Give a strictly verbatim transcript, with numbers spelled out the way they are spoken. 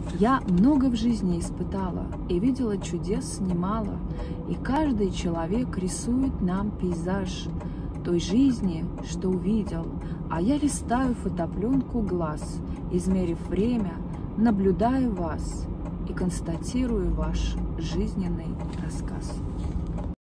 Я много в жизни испытала и видела чудес немало, и каждый человек рисует нам пейзаж той жизни, что увидел, а я листаю фотопленку глаз, измерив время, наблюдаю вас и констатирую ваш жизненный рассказ.